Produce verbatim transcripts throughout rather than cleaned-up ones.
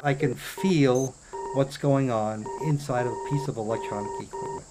I can feel what's going on inside of a piece of electronic equipment.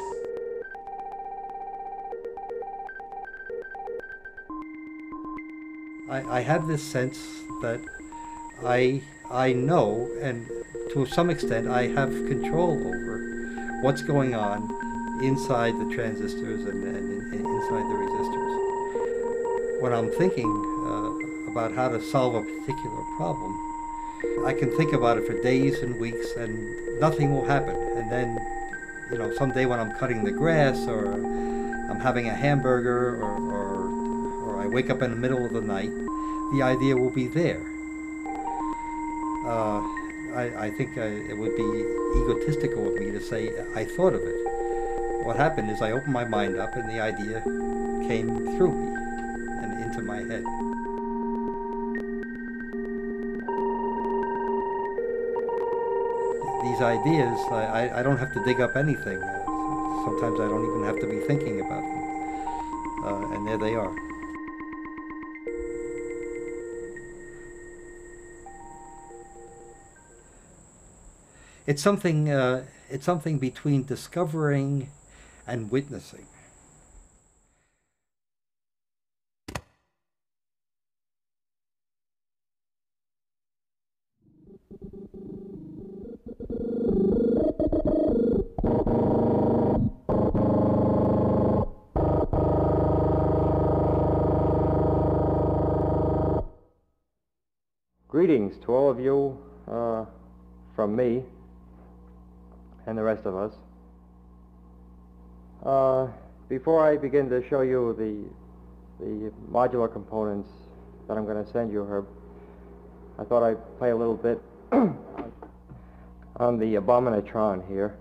I, I have this sense that I, I know, and to some extent I have control over what's going on inside the transistors and, and, and inside the resistors. When I'm thinking uh, about how to solve a particular problem, I can think about it for days and weeks and nothing will happen. And then, you know, someday when I'm cutting the grass or I'm having a hamburger or, or, or I wake up in the middle of the night, the idea will be there. Uh, I, I think I, it would be egotistical of me to say I thought of it. What happened is I opened my mind up and the idea came through me and into my head. These ideas, I, I don't have to dig up anything. Uh, sometimes I don't even have to be thinking about them. Uh, and there they are. It's something, uh, it's something between discovering and witnessing. Greetings to all of you uh, from me and the rest of us. Uh, before I begin to show you the, the modular components that I'm going to send you, Herb, I thought I'd play a little bit on the Abominatron here.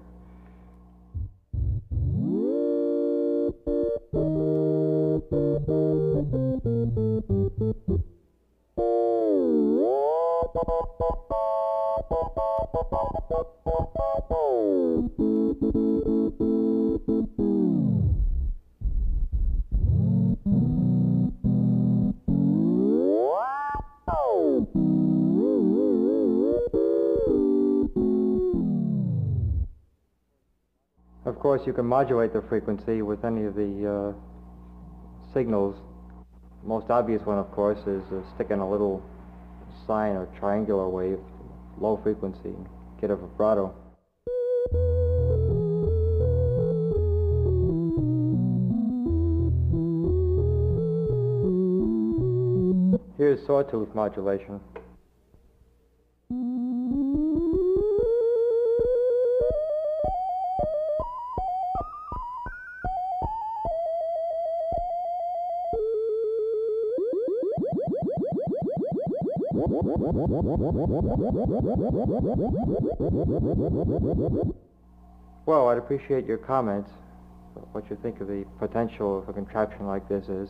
Of course, you can modulate the frequency with any of the uh, signals. The most obvious one, of course, is uh, sticking a little sine or triangular wave, low frequency, and get a vibrato. Here's sawtooth modulation. Well, I'd appreciate your comments, what you think of the potential of a contraption like this is.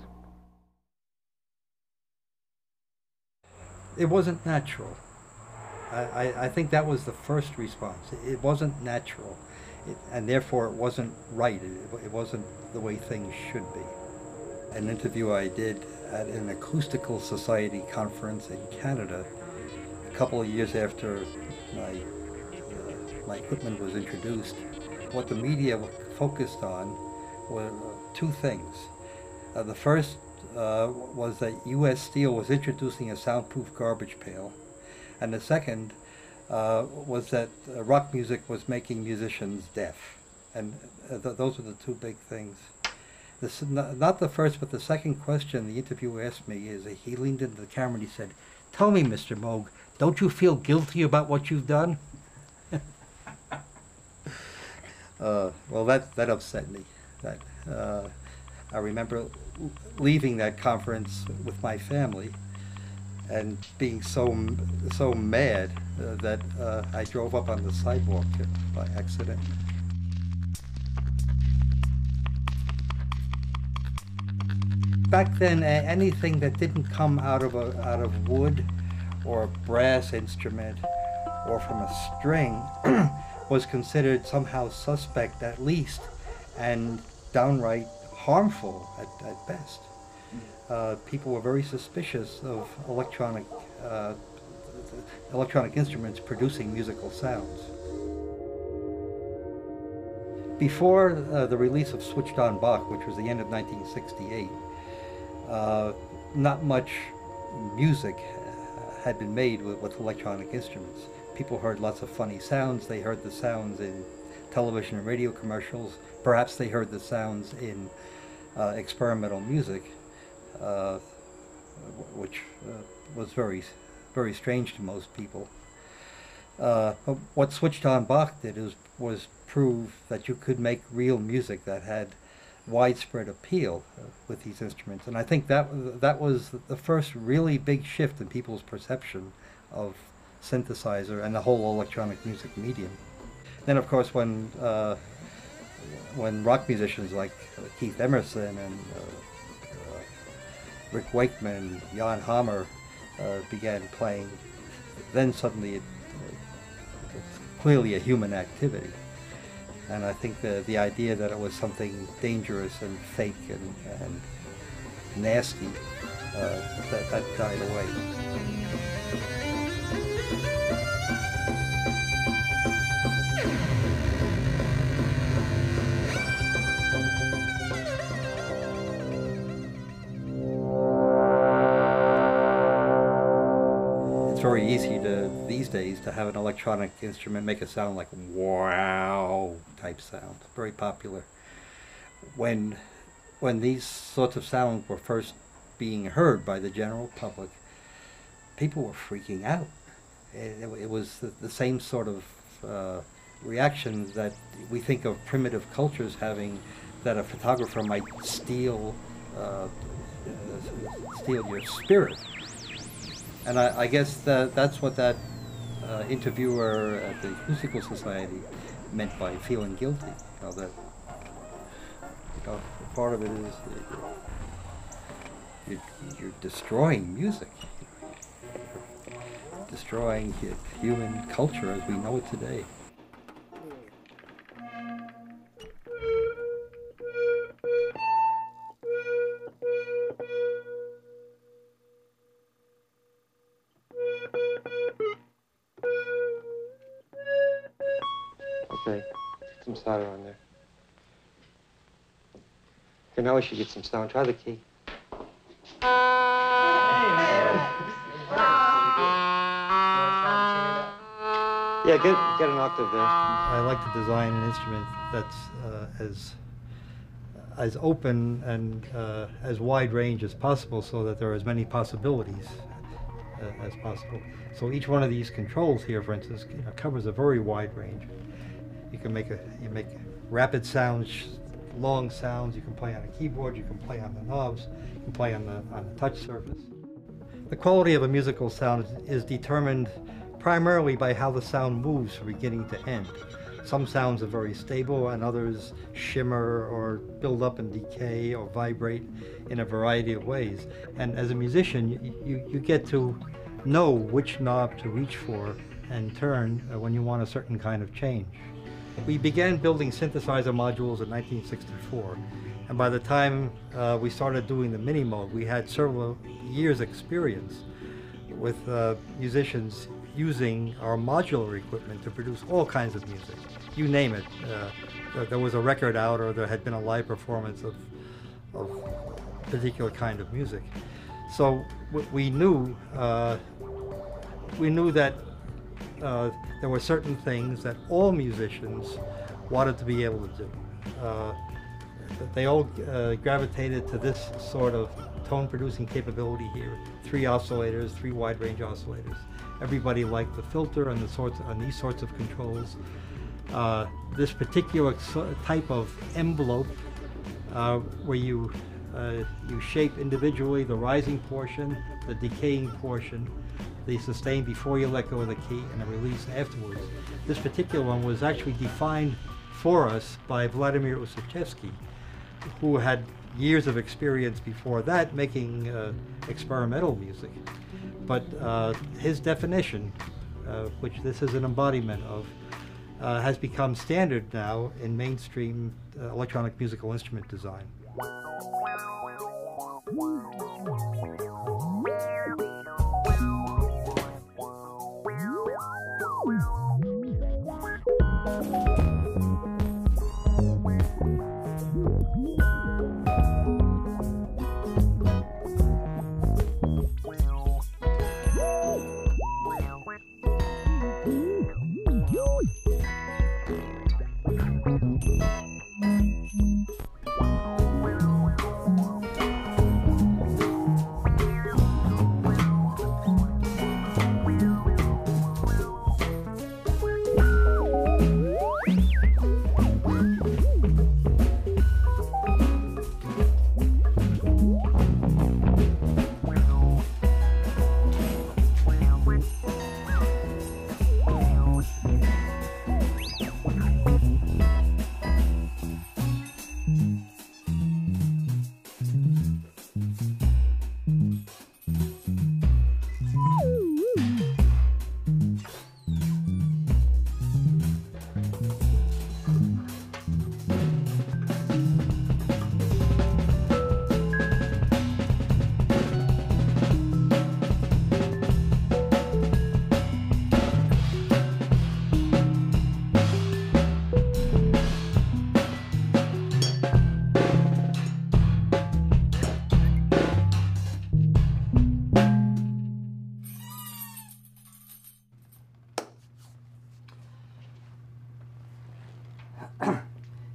It wasn't natural. I, I, I think that was the first response. It wasn't natural, it, and therefore it wasn't right. It, it wasn't the way things should be. An interview I did at an acoustical society conference in Canada a couple of years after my, uh, my equipment was introduced. What the media focused on were two things. Uh, the first uh, was that U S Steel was introducing a soundproof garbage pail, and the second uh, was that uh, rock music was making musicians deaf. And uh, th those are the two big things. This, not the first, but the second question the interviewer asked me is, uh, he leaned into the camera and he said, "Tell me, Mister Moog, don't you feel guilty about what you've done?" uh, well, that, that upset me. That, uh, I remember leaving that conference with my family and being so, so mad uh, that uh, I drove up on the sidewalk by accident. Back then, anything that didn't come out of a out of wood or a brass instrument or from a string was considered somehow suspect at least, and downright harmful at, at best. Uh, people were very suspicious of electronic uh, electronic instruments producing musical sounds. Before uh, the release of Switched On Bach, which was the end of nineteen sixty-eight, uh, not much music had been made with, with electronic instruments. People heard lots of funny sounds. They heard the sounds in television and radio commercials. Perhaps they heard the sounds in uh, experimental music, uh, which uh, was very, very strange to most people. Uh, what Switched On Bach did is, was prove that you could make real music that had widespread appeal uh, with these instruments. And I think that, that was the first really big shift in people's perception of synthesizer and the whole electronic music medium. Then, of course, when, uh, when rock musicians like uh, Keith Emerson and uh, uh, Rick Wakeman, Jan Hammer uh, began playing, then suddenly it, uh, it's clearly a human activity. And I think the, the idea that it was something dangerous and fake and, and nasty, uh, that, that died away. It's very easy to, these days, to have an electronic instrument make a sound like wow type sound. Very popular. When, when these sorts of sounds were first being heard by the general public, people were freaking out. It, it was the, the same sort of uh, reaction that we think of primitive cultures having, that a photographer might steal, uh, steal your spirit. And I, I guess that that's what that uh, interviewer at the Musical Society meant by feeling guilty. You know, that, you know, part of it is you're, you're destroying music, you're destroying human culture as we know it today. Okay, some solder on there. Okay, now we should get some sound. Try the key. Yeah, get, get an octave there. I like to design an instrument that's uh, as, as open and uh, as wide range as possible, so that there are as many possibilities uh, as possible. So each one of these controls here, for instance, you know, covers a very wide range. You can make a you make rapid sounds, long sounds. You can play on a keyboard. You can play on the knobs. You can play on the on the touch surface. The quality of a musical sound is determined primarily by how the sound moves from beginning to end. Some sounds are very stable, and others shimmer or build up and decay or vibrate in a variety of ways. And as a musician, you you, you get to know which knob to reach for and turn uh, when you want a certain kind of change. We began building synthesizer modules in nineteen sixty-four, and by the time uh, we started doing the mini mode, we had several years experience with uh, musicians using our modular equipment to produce all kinds of music. You name it. Uh, there was a record out, or there had been a live performance of, of a particular kind of music. So we knew, uh, we knew that uh, there were certain things that all musicians wanted to be able to do. Uh, they all uh, gravitated to this sort of tone-producing capability here. Three oscillators, three wide-range oscillators. Everybody liked the filter and the sorts and these sorts of controls. Uh, this particular type of envelope, uh, where you uh, you shape individually the rising portion, the decaying portion, the sustain before you let go of the key, and the release afterwards. This particular one was actually defined for us by Vladimir Ussachevsky, who had years of experience before that making uh, experimental music. But uh, his definition, uh, which this is an embodiment of, uh, has become standard now in mainstream uh, electronic musical instrument design.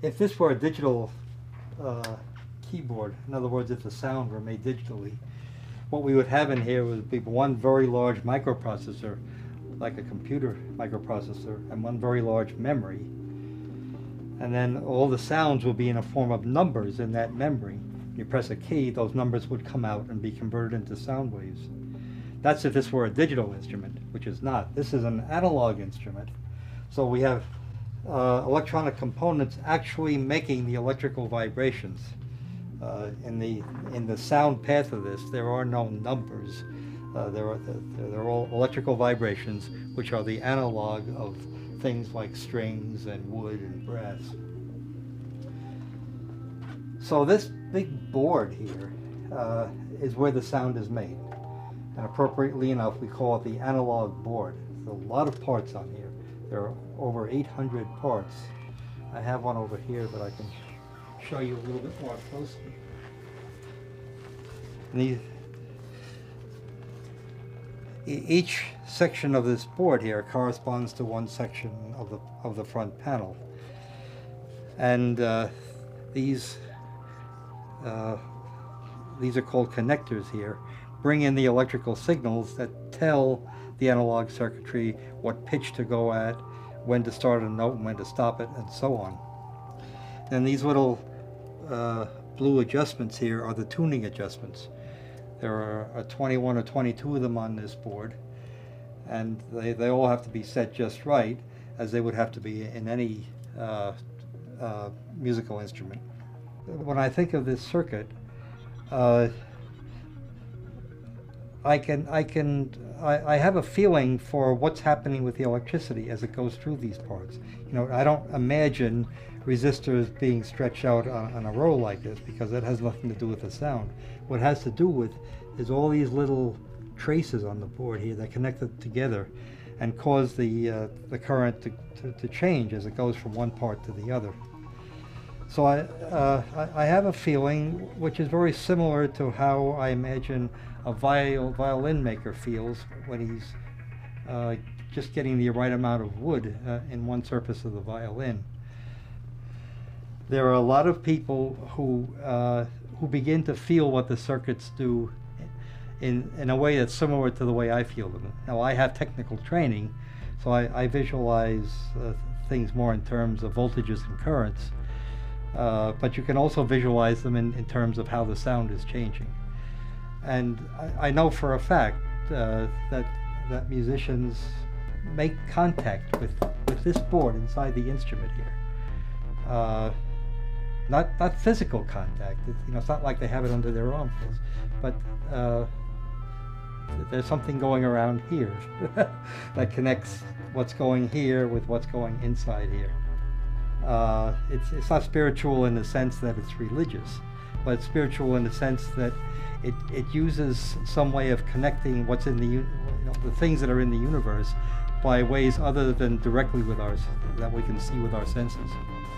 if this were a digital uh, keyboard, in other words, if the sound were made digitally, what we would have in here would be one very large microprocessor, like a computer microprocessor, and one very large memory. And then all the sounds will be in a form of numbers in that memory. You press a key, those numbers would come out and be converted into sound waves. That's if this were a digital instrument, which is not. This is an analog instrument. So we have uh, electronic components actually making the electrical vibrations. Uh, in the in the sound path of this, there are no numbers. Uh, there are they're all electrical vibrations, which are the analog of things like strings and wood and brass. So this big board here uh, is where the sound is made, and appropriately enough, we call it the analog board. There's a lot of parts on here. There are over eight hundred parts. I have one over here, but I can show you a little bit more closely. And these, each section of this board here corresponds to one section of the of the front panel, and uh, these uh, these are called connectors here. Bring in the electrical signals that tell the analog circuitry what pitch to go at, when to start a note and when to stop it, and so on. And these little uh, blue adjustments here are the tuning adjustments. There are uh, twenty-one or twenty-two of them on this board, and they, they all have to be set just right, as they would have to be in any uh, uh, musical instrument. When I think of this circuit, uh, I can, I can, I, I have a feeling for what's happening with the electricity as it goes through these parts. You know, I don't imagine resistors being stretched out on, on a row like this, because that has nothing to do with the sound. What it has to do with is all these little traces on the board here that connect it together and cause the, uh, the current to, to, to change as it goes from one part to the other. So I, uh, I, I have a feeling which is very similar to how I imagine a viol, violin maker feels when he's uh, just getting the right amount of wood uh, in one surface of the violin. There are a lot of people who uh, who begin to feel what the circuits do in in a way that's similar to the way I feel them. Now, I have technical training, so I, I visualize uh, things more in terms of voltages and currents, uh, but you can also visualize them in, in terms of how the sound is changing. And I, I know for a fact uh, that that musicians make contact with with this board inside the instrument here. Uh, Not not physical contact. It's, you know, it's not like they have it under their armpits, but uh, there's something going around here that connects what's going here with what's going inside here. Uh, it's it's not spiritual in the sense that it's religious, but it's spiritual in the sense that it it uses some way of connecting what's in the you know, the things that are in the universe by ways other than directly with ours that we can see with our senses.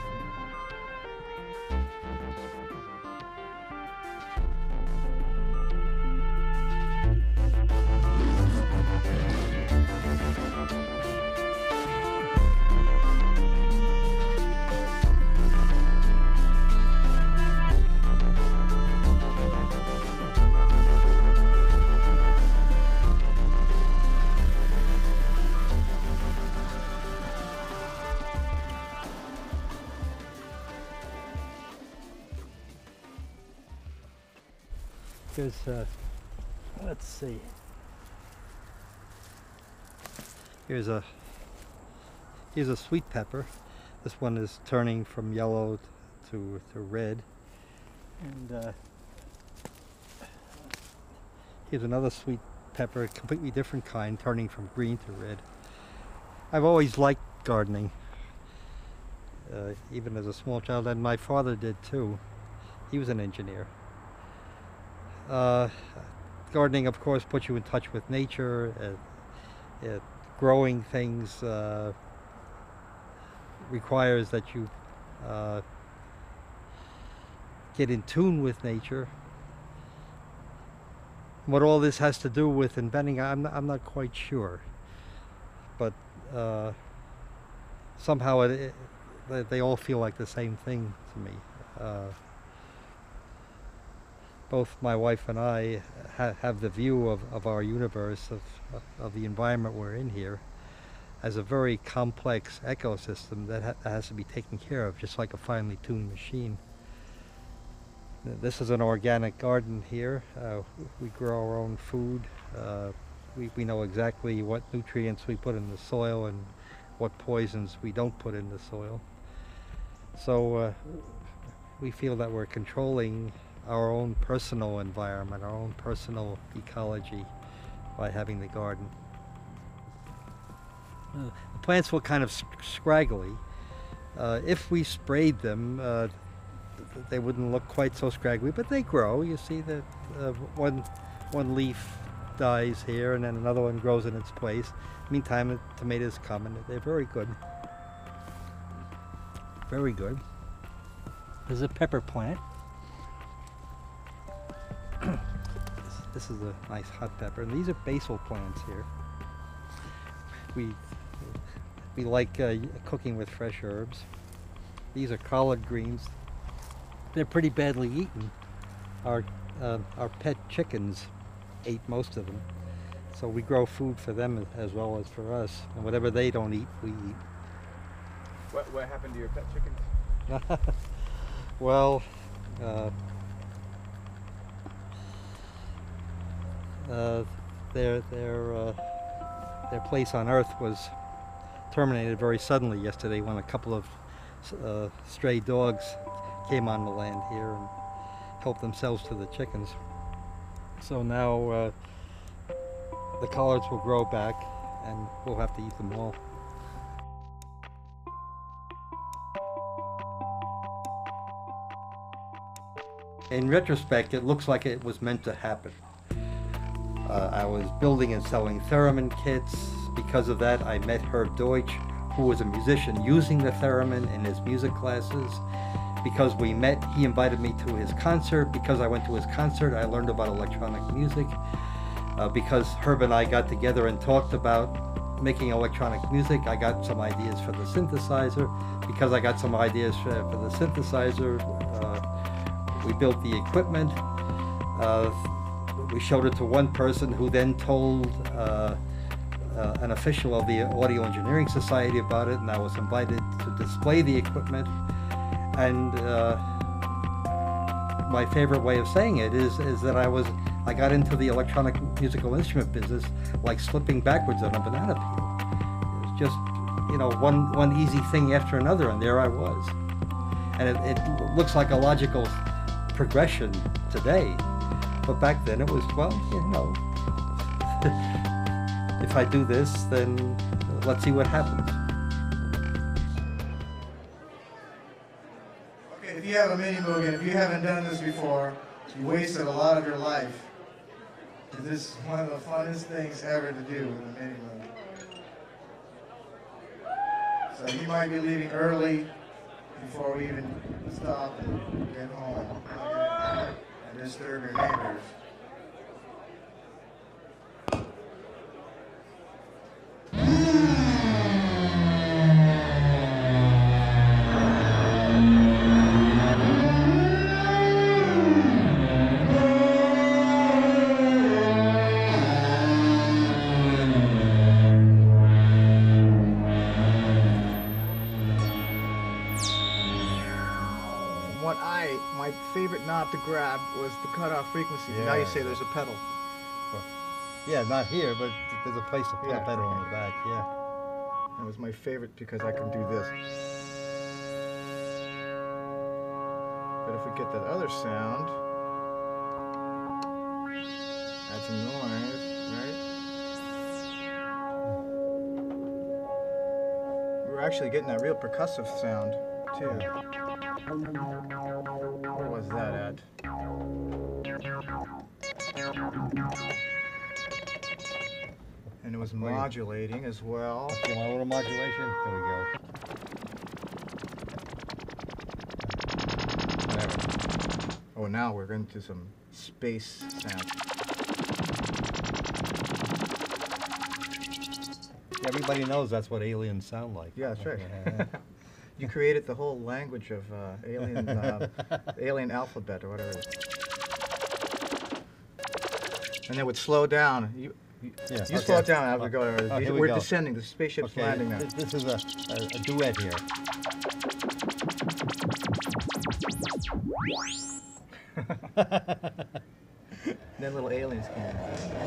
There's, uh, let's see. Here's a here's a sweet pepper. This one is turning from yellow to to red, and uh, here's another sweet pepper, a completely different kind, turning from green to red. I've always liked gardening, uh, even as a small child, and my father did too. He was an engineer. Uh, gardening, of course, puts you in touch with nature. Uh, it, growing things uh, requires that you uh, get in tune with nature. What all this has to do with inventing, I'm not, I'm not quite sure. But uh, somehow it, it, they, they all feel like the same thing to me. Uh, both my wife and I ha have the view of, of our universe, of, of the environment we're in here, as a very complex ecosystem that ha has to be taken care of, just like a finely tuned machine. This is an organic garden here. Uh, we grow our own food. Uh, we, we know exactly what nutrients we put in the soil and what poisons we don't put in the soil. So uh, we feel that we're controlling our own personal environment, our own personal ecology by having the garden. Uh, the plants were kind of scraggly. Uh, if we sprayed them, uh, they wouldn't look quite so scraggly, but they grow. You see that uh, one, one leaf dies here and then another one grows in its place. Meantime, the tomatoes come and they're very good. Very good. There's a pepper plant. this, this is a nice hot pepper, and these are basil plants here. We, we like uh, cooking with fresh herbs. These are collard greens. They're pretty badly eaten. Our, uh, our pet chickens ate most of them. So we grow food for them as well as for us. And whatever they don't eat, we eat. What, what happened to your pet chickens? Well, uh, uh, their, their, uh, their place on Earth was terminated very suddenly yesterday when a couple of uh, stray dogs came on the land here and helped themselves to the chickens. So now uh, the collards will grow back and we'll have to eat them all. In retrospect, it looks like it was meant to happen. Uh, I was building and selling theremin kits. Because of that, I met Herb Deutsch, who was a musician using the theremin in his music classes. Because we met, he invited me to his concert. Because I went to his concert, I learned about electronic music. Uh, because Herb and I got together and talked about making electronic music, I got some ideas for the synthesizer. Because I got some ideas for, for the synthesizer, uh, we built the equipment. Uh, we showed it to one person who then told uh, uh, an official of the Audio Engineering Society about it, and I was invited to display the equipment. And uh, my favorite way of saying it is, is that I was, I got into the electronic musical instrument business like slipping backwards on a banana peel. It was just, you know, one, one easy thing after another, and there I was. And it, it looks like a logical progression today, but back then it was, well, you know, if I do this, then let's see what happens. Okay, if you have a mini Moog, and if you haven't done this before, you wasted a lot of your life. This is one of the funnest things ever to do with a mini Moog. So you might be leaving early before we even stop and get home and disturb your neighbors. My favorite knob to grab was the cutoff frequency. Yeah. Now you say there's a pedal. Yeah, not here, but there's a place to put Yeah. a pedal on the back, yeah. That was my favorite because I can do this. But if we get that other sound, add some noise, right? We're actually getting that real percussive sound, too. Where was that at? And it was modulating as well. You want a little modulation? There we go. There. Oh, now we're into some space sound. Everybody knows that's what aliens sound like. Yeah, that's right. Yeah. You created the whole language of uh, alien, uh, alien alphabet or whatever it is. And it would slow down. You, you, Yeah, you okay. slow it down as we go. Oh, here we We're go. descending. The spaceship's Okay, landing now. this, this is a, a, a duet here. Then little aliens came in.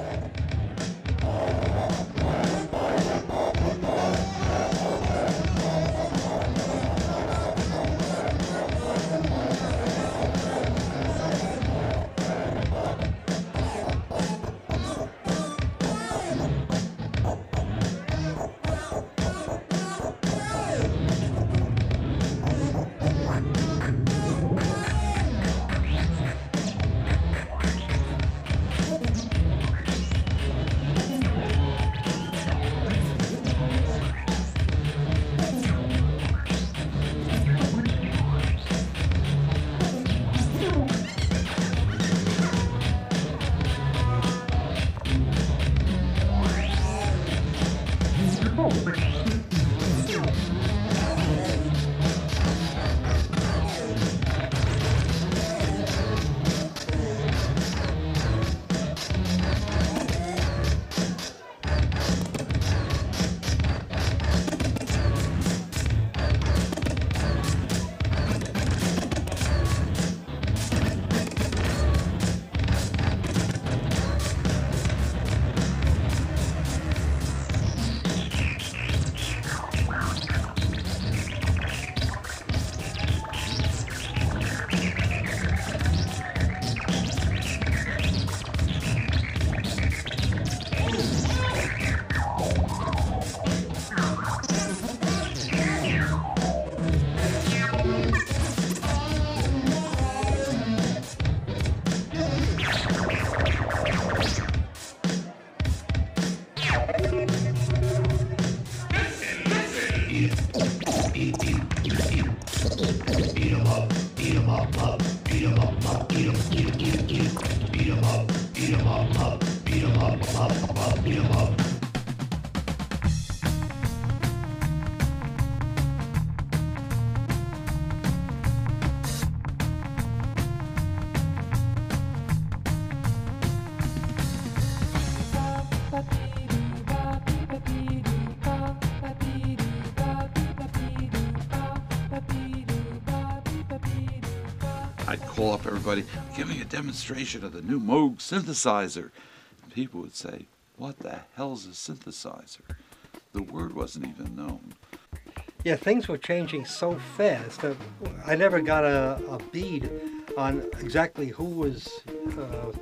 I'd call up everybody, giving a demonstration of the new Moog synthesizer. And people would say, what the hell's a synthesizer? The word wasn't even known. Yeah, things were changing so fast that I never got a, a bead on exactly who was, uh,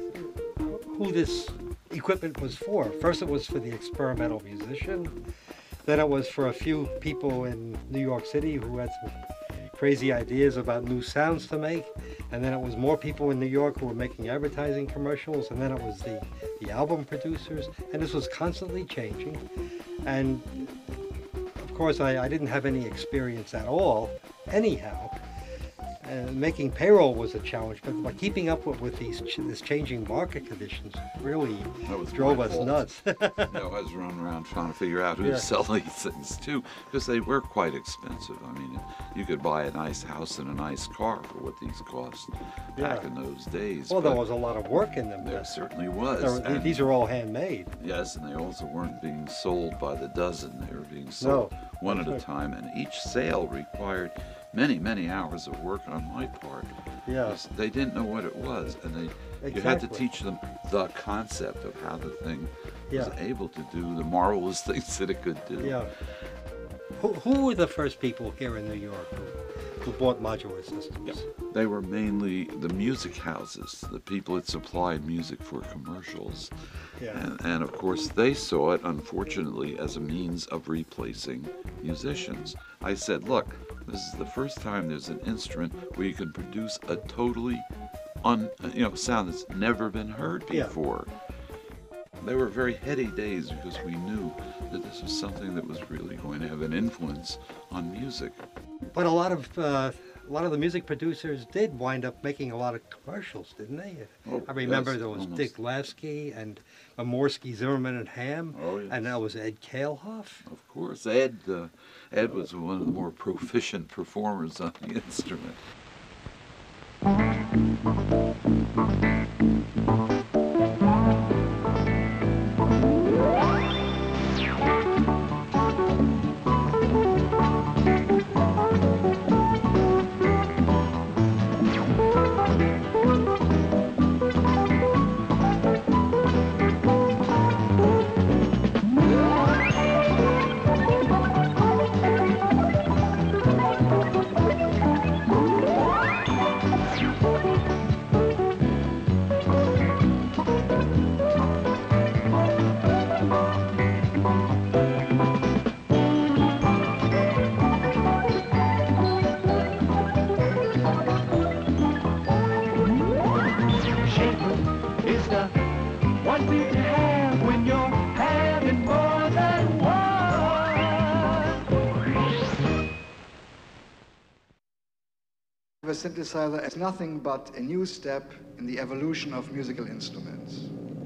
who this equipment was for. First it was for the experimental musician, then it was for a few people in New York City who had some crazy ideas about new sounds to make, and then it was more people in New York who were making advertising commercials, and then it was the, the album producers, and this was constantly changing. And of course I, I didn't have any experience at all anyhow. Uh, making payroll was a challenge, but, but keeping up with, with these ch this changing market conditions really drove us nuts. You know, I was running around trying to figure out who Yeah. to sell these things to, because they were quite expensive. I mean, you could buy a nice house and a nice car for what these cost back Yeah. in those days. Well, there but was a lot of work in them. there certainly was. There were- and- these are all handmade. Yes, and they also weren't being sold by the dozen. They were being sold No, one at that's a right. time, and each sale required many, many hours of work on my part. Yeah. Because they didn't know what it was, and they you had to Exactly. teach them the concept of how the thing was Yeah. able to do the marvelous things that it could do. Yeah. Who, who were the first people here in New York who, who bought modular systems? Yep. They were mainly the music houses, the people that supplied music for commercials. Yeah. And, and of course, they saw it, unfortunately, as a means of replacing musicians. I said, look, this is the first time there's an instrument where you can produce a totally un, you know, sound that's never been heard Yeah. before. They were very heady days because we knew that this was something that was really going to have an influence on music. But a lot of uh, a lot of the music producers did wind up making a lot of commercials, didn't they? Oh, I remember yes, there was almost. Dick Lasky and Morsky, Zimmerman, and Ham, Oh, yes. and there was Ed Kalehoff. Of course, Ed, uh, Ed was one of the more proficient performers on the instrument. The synthesizer is nothing but a new step in the evolution of musical instruments.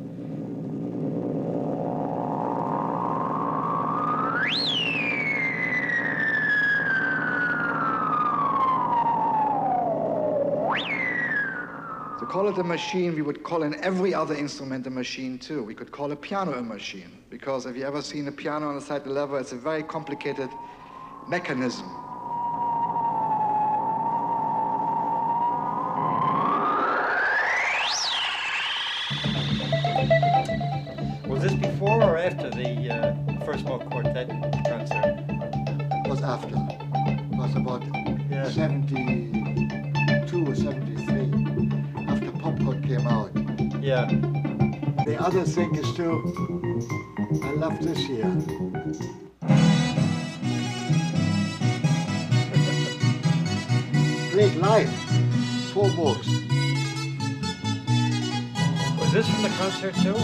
To call it a machine, we would call in every other instrument a machine too. We could call a piano a machine, because if you ever seen a piano on the side of the lever, it's a very complicated mechanism. Was this before or after the uh, First Moog Quartet concert? It was after. It was about Yeah. seventy-two or seventy-three, after Popcorn came out. Yeah. The other thing is too, I love this here. Played live, four Moogs. Was this from the concert too?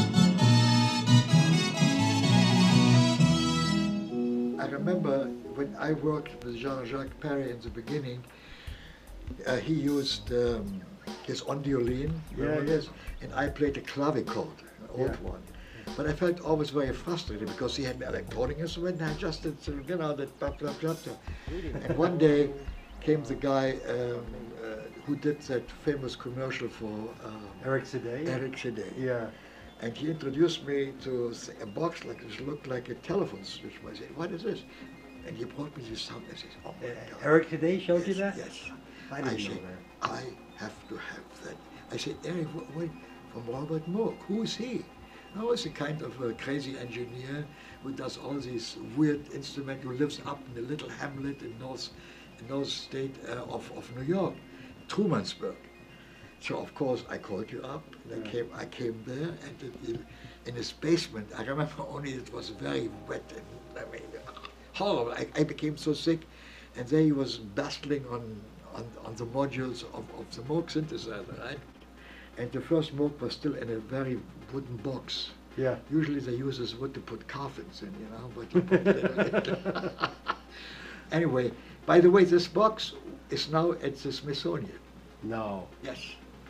I remember when I worked with Jean-Jacques Perry in the beginning, uh, he used um, his ondiolin, Yeah, this, and I played a clavichord, an old Yeah. one. But I felt always very frustrated because he had an electronic instrument and I just did, you know, that blah, blah, blah, blah. And one day came the guy um, uh, who did that famous commercial for uh, Eric Sidey? Eric Sidey. Yeah. And he introduced me to a box like this, looked like a telephone switch. I said, what is this? And he brought me this sound. I said, oh my Uh, God. Eric Sidey showed you Yes, that? Yes. I didn't know said, that. I have to have that. I said, Eric, what, what, from Robert Moog, who is he? No, he's a kind of a crazy engineer who does all these weird instruments, who lives up in a little hamlet in North, in North State uh, of, of New York, Trumansburg. So of course I called you up, and I came. I came there, and it, it, in his basement. I remember only it was very wet, and I mean, horrible. I, I became so sick, and there he was battling on on, on the modules of, of the Moog synthesizer, right? And the first Moog was still in a very wooden box. Yeah. Usually they use this wood to put coffins in, you know. But you put it- anyway, by the way, this box is now at the Smithsonian. No. Yes.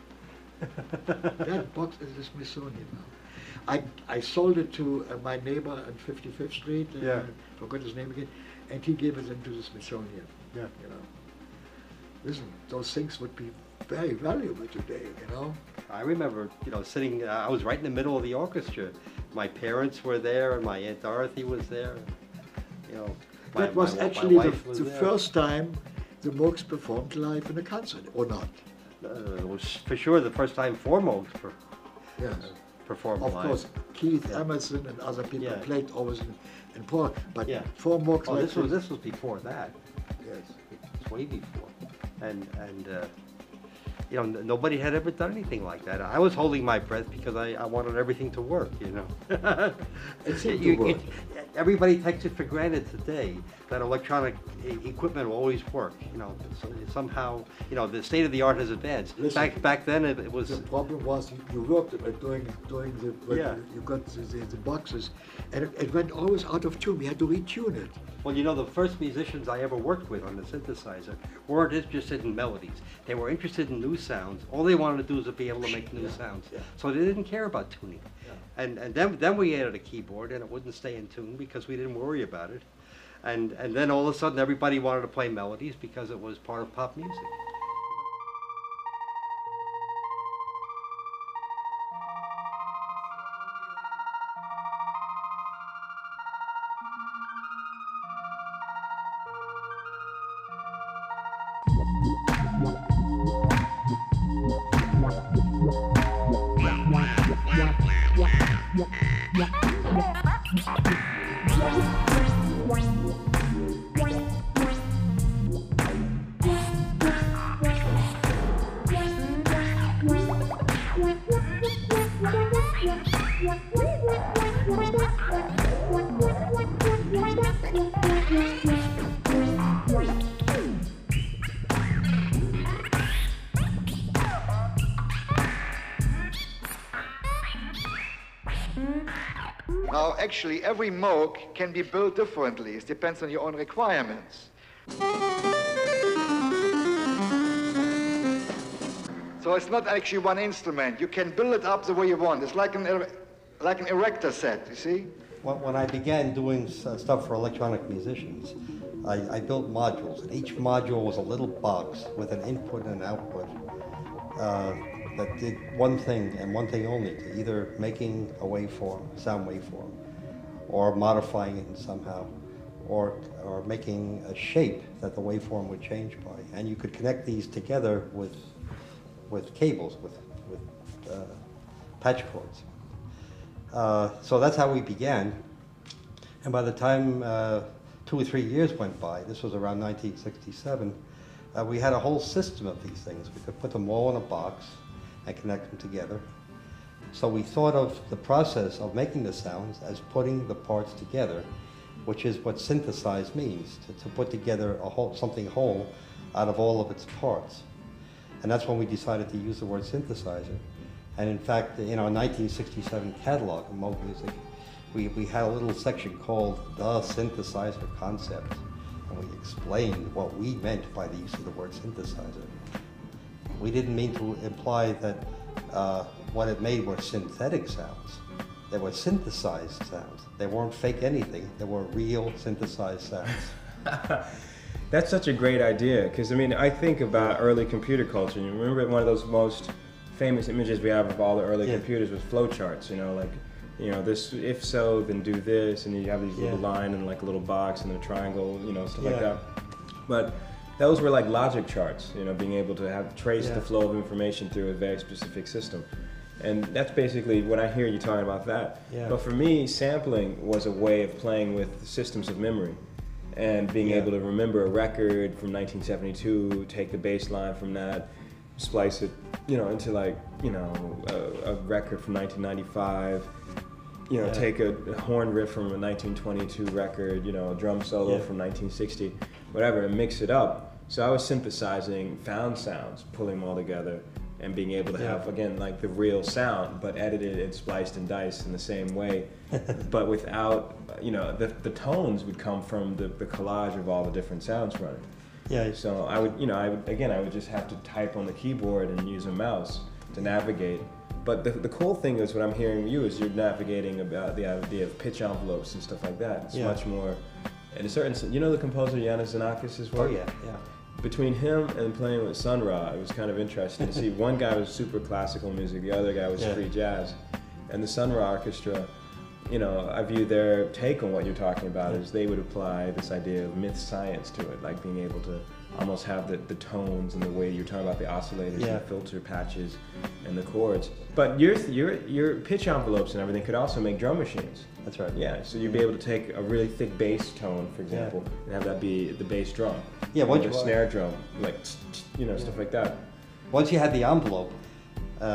That box is the Smithsonian now. I, I sold it to uh, my neighbor on fifty-fifth Street, uh, Yeah. forgot his name again, and he gave it into the Smithsonian. Yeah. You know. Listen, those things would be very valuable today, you know. I remember, you know, sitting, uh, I was right in the middle of the orchestra. My parents were there, and my Aunt Dorothy was there. You know, my, That was my, actually my the, wife was the there. first time the Moogs performed live in a concert, or not? Uh, it was for sure the first time four Moogs per, Yes. performed Of live. course, Keith Yeah. Emerson and other people Yeah. played always in, in Prog, but Yeah. four Moogs Oh, like this was this was before that. Yes. It's way before. And and uh, you know, n- nobody had ever done anything like that. I was holding my breath because I, I wanted everything to work. You know. It seemed to You- work. it- everybody takes it for granted today that electronic e equipment will always work. You know, so somehow, you know, the state of the art has advanced. Listen, back back then, it, it was. The problem was you, you worked uh, doing doing the when Yeah. you, you got the, the, the boxes, and it, it went always out of tune. We had to retune it. Well, you know, the first musicians I ever worked with on the synthesizer weren't interested in melodies. They were interested in new sounds. All they wanted to do was be able to make new Yeah, sounds. yeah. So they didn't care about tuning. Yeah. And and then then we added a keyboard, and it wouldn't stay in tune because we didn't worry about it. And and then all of a sudden everybody wanted to play melodies because it was part of pop music. Now, actually, every Moog can be built differently. It depends on your own requirements. So it's not actually one instrument. You can build it up the way you want. It's like an, er- like an erector set, you see? When when I began doing s- stuff for electronic musicians, I, I built modules, and each module was a little box with an input and an output uh, that did one thing and one thing only, to either making a waveform, sound waveform, or modifying it somehow, or, or making a shape that the waveform would change by. And you could connect these together with, with cables, with, with uh, patch cords. Uh, so that's how we began. And by the time uh, two or three years went by, this was around nineteen sixty-seven, uh, we had a whole system of these things. We could put them all in a box and connect them together. So we thought of the process of making the sounds as putting the parts together, which is what synthesize means, to, to put together a whole, something whole out of all of its parts. And that's when we decided to use the word synthesizer. And in fact, in our nineteen sixty-seven catalog of Moog music, we, we had a little section called The Synthesizer Concept. And we explained what we meant by the use of the word synthesizer. We didn't mean to imply that uh, what it made were synthetic sounds. They were synthesized sounds. They weren't fake anything. They were real synthesized sounds. That's such a great idea, because I mean, I think about early computer culture. You remember one of those most famous images we have of all the early Yeah. computers was flowcharts, you know, like, you know, this, if so, then do this, and you have these little Yeah. line and like a little box and a triangle, you know, stuff like Yeah. that. But those were like logic charts, you know, being able to have trace Yeah. the flow of information through a very specific system. And that's basically when I hear you talking about that. Yeah. But for me, sampling was a way of playing with systems of memory and being Yeah. able to remember a record from nineteen seventy-two, take the bass line from that, splice it, you know, into like, you know, a, a record from nineteen ninety-five, you know, Yeah. take a, a horn riff from a nineteen twenty-two record, you know, a drum solo Yeah. from nineteen sixty, whatever, and mix it up. So I was synthesizing found sounds, pulling them all together, and being able to Yeah. have, again, like the real sound, but edited and spliced and diced in the same way, but without, you know, the, the tones would come from the, the collage of all the different sounds running. Yeah. So I would, you know, I would, again, I would just have to type on the keyboard and use a mouse to navigate. But the, the cool thing is what I'm hearing from you is you're navigating about the idea of pitch envelopes and stuff like that. It's Yeah. much more, in a certain sense, you know the composer Yanis Xenakis' Oh work? yeah, yeah. Between him and playing with Sun Ra, it was kind of interesting to see. One guy was super classical music, the other guy was Yeah. free jazz. And the Sun Ra Orchestra, you know, I view their take on what you're talking about Yeah. is they would apply this idea of myth science to it, like being able to almost have the, the tones and the way you're talking about the oscillators Yeah. and the filter patches and the chords. But your, your, your pitch envelopes and everything could also make drum machines. That's right. Yeah, so you'd be able to take a really thick bass tone, for example, and have that be the bass drum. Yeah, Or once the you- snare drum, like, you know, stuff like that. Once you had the envelope, uh,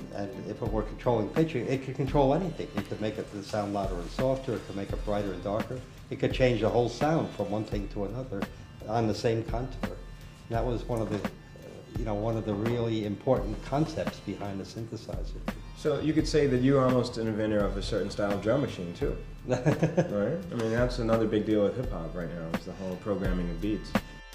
and if it were controlling pitching, it could control anything. It could make it sound louder and softer, it could make it brighter and darker. It could change the whole sound from one thing to another on the same contour. And that was one of the, you know, one of the really important concepts behind the synthesizer. So you could say that you're almost an inventor of a certain style of drum machine too, right? I mean, that's another big deal with hip hop right now, is the whole programming of beats.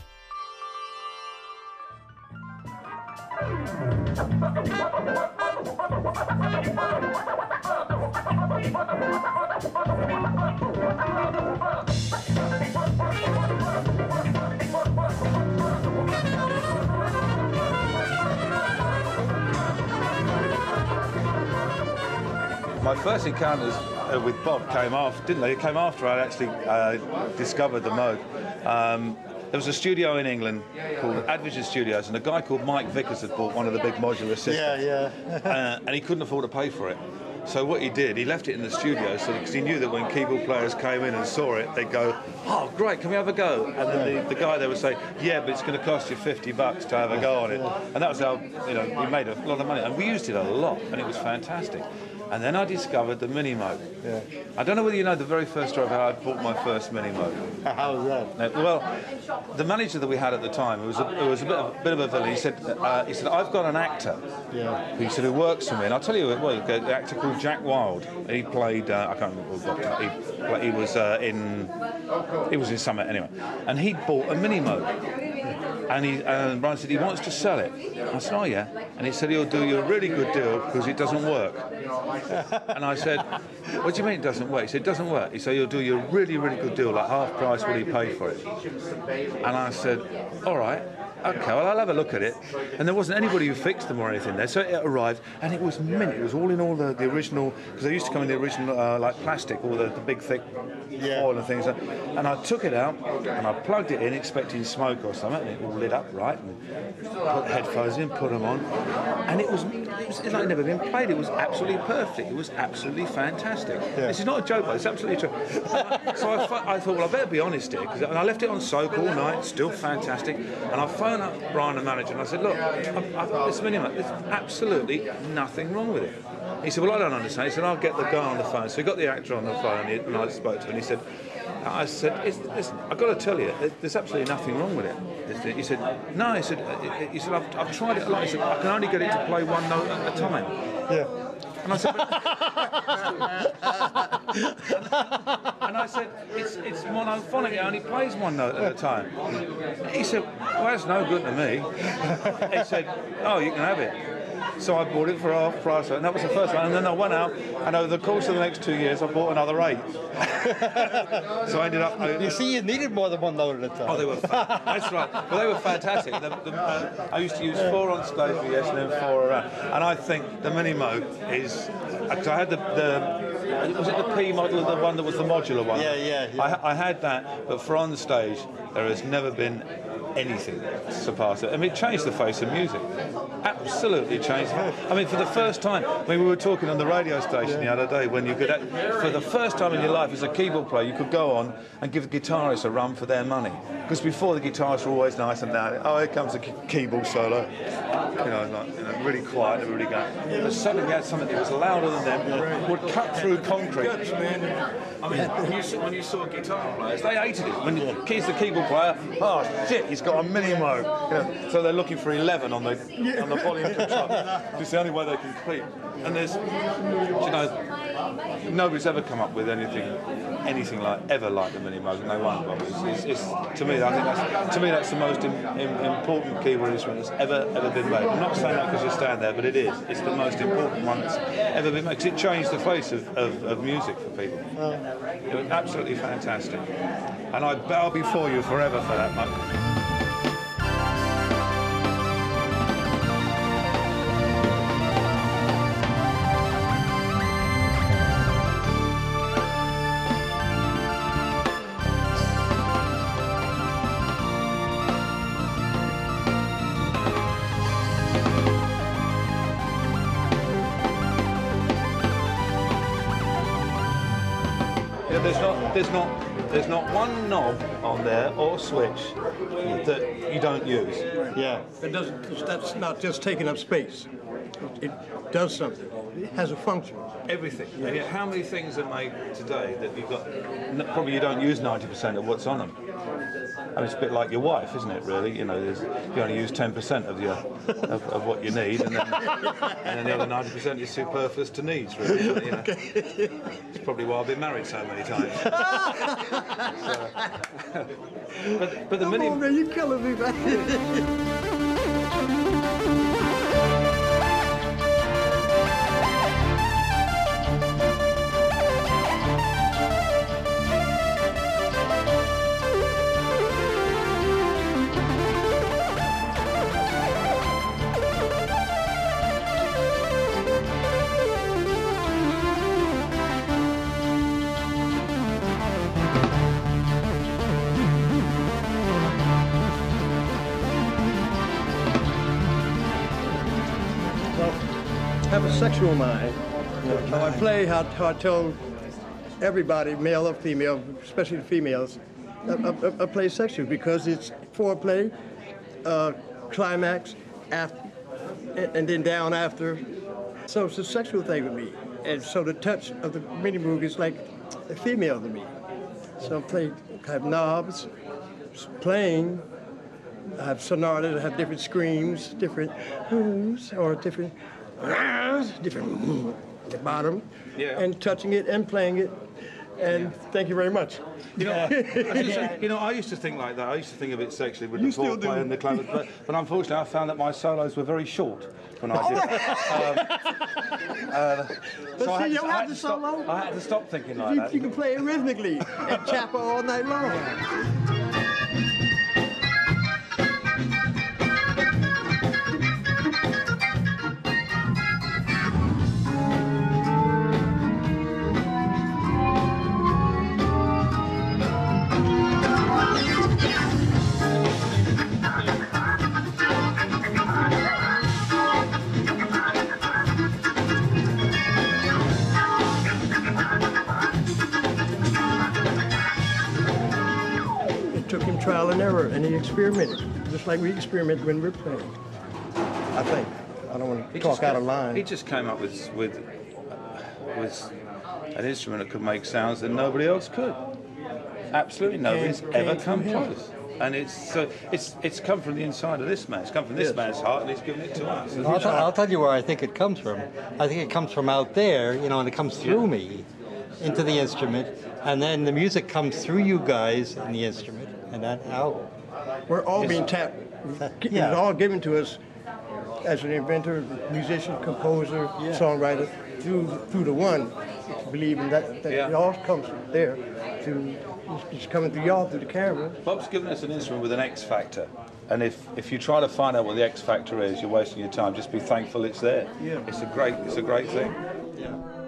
My first encounters uh, with Bob came off, didn't they? It came after I'd actually uh, discovered the Moog. Um, there was a studio in England called Advision Studios, and a guy called Mike Vickers had bought one of the big modular systems. Yeah, yeah. uh, and he couldn't afford to pay for it. So what he did, he left it in the studio, so because he knew that when keyboard players came in and saw it, they'd go, "Oh, great, can we have a go?" And then the, the guy there would say, "Yeah, but it's going to cost you fifty bucks to have a go on it." And that was how, you know, we made a lot of money, and we used it a lot, and it was fantastic. And then I discovered the Mini Moog. Yeah. I don't know whether you know the very first story of how I bought my first Mini Moog. How was that? Uh, well, the manager that we had at the time, it was a, it was a bit of a bit of a villain. He said, uh, he said, "I've got an actor." Yeah. He said, "Who works for me?" And I'll tell you, well, an actor called Jack Wilde. He played, uh, I can't remember what he, he was uh, in. He was in Summit anyway, and he bought a Mini Moog. And he and Brian said he wants to sell it. I said, "Oh yeah," and he said he'll do you a really good deal because it doesn't work. And I said, "What do you mean it doesn't work?" He said, "It doesn't work." He said, "He'll do you a really, really good deal, like half price what he paid for it." And I said, "All right, okay, well, I'll have a look at it." And there wasn't anybody who fixed them or anything there, so it arrived, and it was mint. It was all in all the, the original, because they used to come in the original, uh, like plastic, all the, the big, thick Yeah. foil and things. And I took it out, and I plugged it in, expecting smoke or something, and it all lit up right, and put the headphones in, put them on, and it was, it was like never been played. It was absolutely perfect. It was absolutely fantastic. Yeah. This is not a joke, but it's absolutely true. So I, I thought, well, I better be honest here, because and I left it on soak all night, still fantastic, and I phoned up Brian, the manager, and I said, "Look, I've, I've got this Mini Moog. There's absolutely nothing wrong with it." He said, "Well, I don't understand." He said, "I'll get the guy on the phone." So he got the actor on the phone, and, he, and I spoke to him, and he said, I said, it's, listen, I've got to tell you, there's absolutely nothing wrong with it. He said, "No," he said, he said I've, I've tried it a lot. He said, "I can only get it to play one note at a time." Yeah. And I said, and I said, it's, it's monophonic, it only plays one note at a time. He said, "Well, that's no good to me." He said, "Oh, you can have it." So I bought it for half price, and that was the first one. And then I went out, and over the course of the next two years, I bought another eight. So I ended up. I, You see, you needed more than one note at a time. Oh, they were. Fa- that's right. Well, they were fantastic. The, the, uh, I used to use four on stage for yes, and then four around. And I think the Mini Moog is, because I had the, the was it the P model, the one that was the modular one? Yeah, yeah. yeah. I, I had that, but for on stage, there has never been anything to surpass it. I mean, it changed the face of music. Absolutely changed it. I mean, for the first time, I mean, we were talking on the radio station the other day when you could, for the first time in your life as a keyboard player, you could go on and give the guitarists a run for their money. Because before, the guitarists were always nice and loud. "Oh, here comes a keyboard solo." You know, like, you know, really quiet, everybody going. But suddenly you had something that was louder than them, would cut through concrete. I mean, when you, saw, when you saw guitar players, they hated it. When yeah. Keys the keyboard player, "Oh shit, he's got a Mini Moog." You know, so they're looking for eleven on the on the volume control. It's the only way they can compete. And there's, you know, nobody's ever come up with anything, anything like ever like the Mini Moog, and they won't. But it's, it's, it's, to me, I think that's to me that's the most im, im, important keyboard instrument that's ever ever been made. I'm not saying that because you stand there, but it is. It's the most important one that's ever been made, because it changed the face of, of, of music for people. It was absolutely fantastic, and I bow before you forever for that, Moog. There's not, there's not, there's not one knob on there or switch that you don't use. Yeah. It doesn't. That's not just taking up space. It, it does something. It has a function. Everything. And yet how many things are made today that you've got, n- probably you don't use ninety percent of what's on them? I mean, it's a bit like your wife, isn't it, really? You know, there's, you only use ten percent of your of, of what you need, and then, and then the other ninety percent is superfluous to needs, really. You know? It's probably why I've been married so many times. So, but, but the Come mini... on, man, you're killing me, man. I have a sexual mind. How I play, how, how I tell everybody, male or female, especially the females, I, I, I play sexual because it's foreplay, uh, climax, after, and, and then down after. So it's a sexual thing with me. And so the touch of the mini Moog is like a female to me. So I play, I have knobs, playing, I have sonatas, I have different screams, different whoos, or different different at the bottom, yeah. and touching it and playing it. And yeah. Thank you very much. You know, I just, you know, I used to think like that. I used to think of it sexually with you the foreplay and the clavinet, but, but unfortunately, I found that my solos were very short when I did. um, uh, but so see, I you had, don't I have had to to stop, solo. I had to stop thinking like you, that. You can play it rhythmically and chapel all night long. Trial and error, and he experimented, just like we experiment when we're playing. I think. I don't want to talk out of line. He just came up with with with an instrument that could make sounds that nobody else could. Absolutely nobody's Came- ever came come from him. close. And it's so it's it's come from the inside of this man. It's come from this Yes. man's heart, and he's given it to us. I'll, t- I'll tell you where I think it comes from. I think it comes from out there, you know, and it comes through me into the instrument, and then the music comes through you guys in the instrument, and that out. We're all being tapped. Yeah. It's all given to us as an inventor, musician, composer, Yeah. songwriter, through through the one. Believing that, that Yeah. it all comes from there. To it's coming through y'all through the camera. Bob's given us an instrument with an X factor, and if if you try to find out what the X factor is, you're wasting your time. Just be thankful it's there. Yeah. It's a great it's a great thing. Yeah.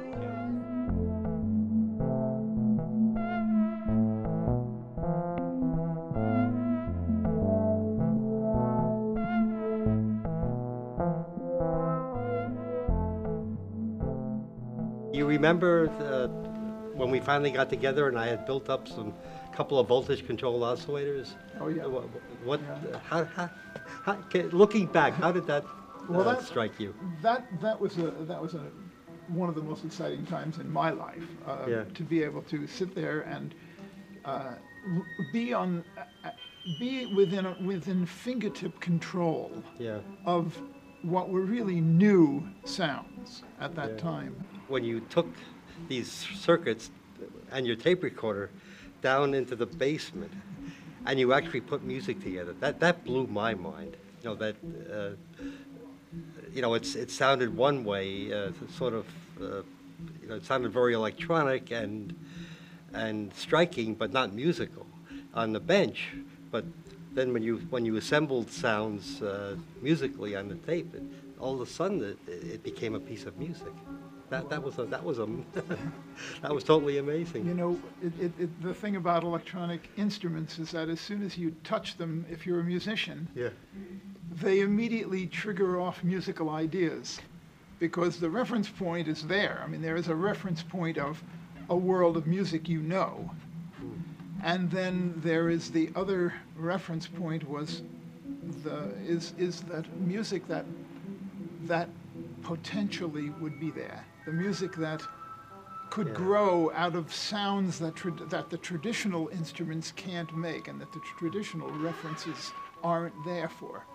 You remember the, when we finally got together and I had built up some couple of voltage controlled oscillators? Oh, yeah. What, what how, how, how, looking back, how did that, Well, uh, that- strike you? That that was a that was a one of the most exciting times in my life. Uh, Yeah. To be able to sit there and uh, r- be on uh, be within a, within fingertip control Yeah. of what were really new sounds at that Yeah. time. When you took these circuits and your tape recorder down into the basement and you actually put music together, that, that blew my mind. You know, that, uh, you know, it's, it sounded one way, uh, sort of, uh, you know, it sounded very electronic and, and striking, but not musical on the bench. But then when you, when you assembled sounds uh, musically on the tape, it, all of a sudden it, it became a piece of music. That, that was a, that was a, that was totally amazing. You know, it, it, it, the thing about electronic instruments is that as soon as you touch them, if you're a musician, Yeah. they immediately trigger off musical ideas because the reference point is there. I mean, there is a reference point of a world of music you know. And then there is the other reference point was the is is that music that that potentially would be there. The music that could Yeah. grow out of sounds that, tra that the traditional instruments can't make and that the traditional references aren't there for.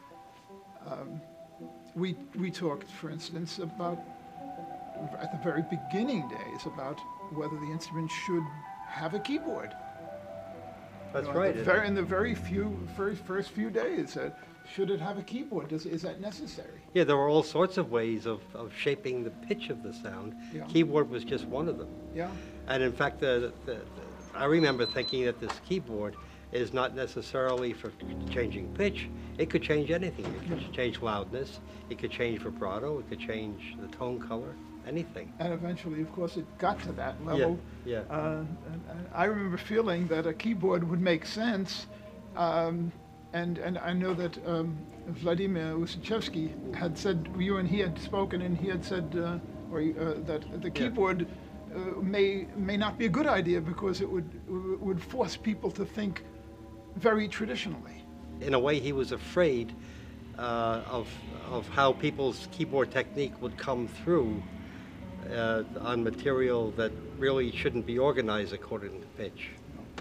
Um, we, we talked, for instance, about, at the very beginning days, about whether the instrument should have a keyboard. That's You know, right. the very, in the very few, first, first few days, uh, should it have a keyboard? Does, is that necessary? Yeah, there were all sorts of ways of, of shaping the pitch of the sound. Yeah. Keyboard was just one of them. Yeah. And in fact, the, the, the, I remember thinking that this keyboard is not necessarily for changing pitch. It could change anything. It could change loudness. It could change vibrato. It could change the tone color. Anything. And eventually, of course, it got to that level. Yeah, yeah. Uh, and, and I remember feeling that a keyboard would make sense. Um, and, and I know that um, Vladimir Usichevsky had said, you and he had spoken, and he had said uh, or, uh, that the keyboard uh, may, may not be a good idea because it would, would force people to think very traditionally. In a way, he was afraid uh, of, of how people's keyboard technique would come through Uh, on material that really shouldn't be organized according to pitch.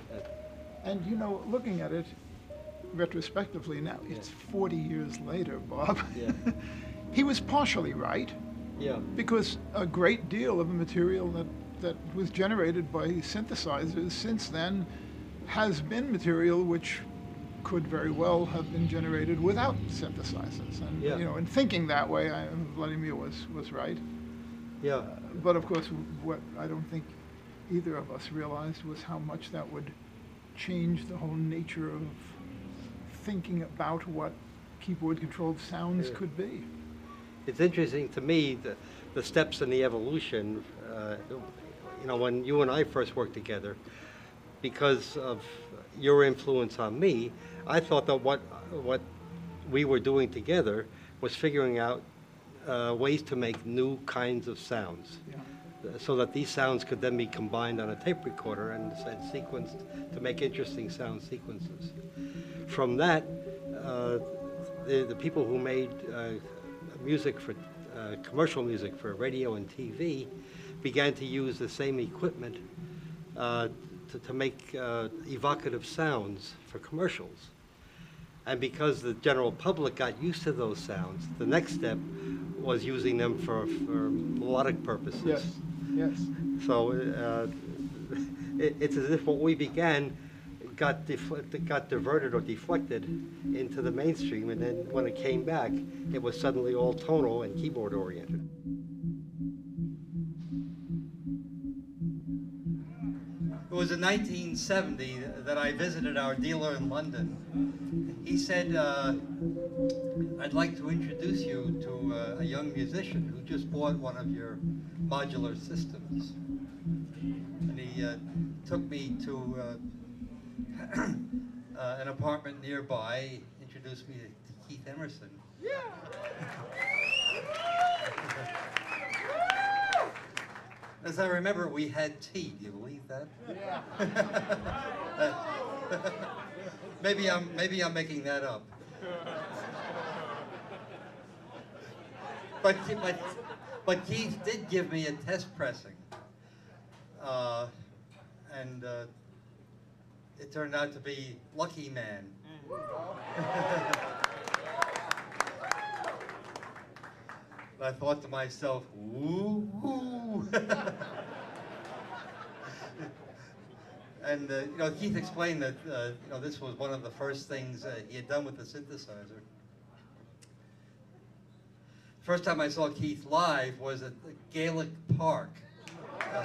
Uh, And you know, looking at it retrospectively now, it's forty years later, Bob. Yeah. He was partially right. Yeah. Because a great deal of the material that, that was generated by synthesizers since then has been material which could very well have been generated without synthesizers. And Yeah. you know, in thinking that way, I, Vladimir was, was right. Yeah. Uh, but of course, what I don't think either of us realized was how much that would change the whole nature of thinking about what keyboard-controlled sounds Yeah. could be. It's interesting to me the, the steps in the evolution. Uh, you know, when you and I first worked together, because of your influence on me, I thought that what what we were doing together was figuring out uh, ways to make new kinds of sounds, Yeah. so that these sounds could then be combined on a tape recorder and, and sequenced to make interesting sound sequences. From that, uh, the, the people who made uh, music for uh, commercial music for radio and T V began to use the same equipment uh, to, to make uh, evocative sounds for commercials. And because the general public got used to those sounds, the next step was using them for, for melodic purposes. Yes, yes. So uh, it, it's as if what we began got, defle- got diverted or deflected into the mainstream, and then when it came back, it was suddenly all tonal and keyboard oriented. It was in nineteen seventy that I visited our dealer in London. He said, uh, I'd like to introduce you to uh, a young musician who just bought one of your modular systems. And he uh, took me to uh, uh, an apartment nearby, introduced me to Keith Emerson. Yeah. As I remember, we had tea. Do you believe that? Yeah. uh, maybe I'm maybe I'm making that up. But but but Keith did give me a test pressing, uh, and uh, it turned out to be Lucky Man. I thought to myself, woo woo. And uh, you know, Keith explained that uh, you know, this was one of the first things uh, he had done with the synthesizer. First time I saw Keith live was at the Gaelic Park. Uh,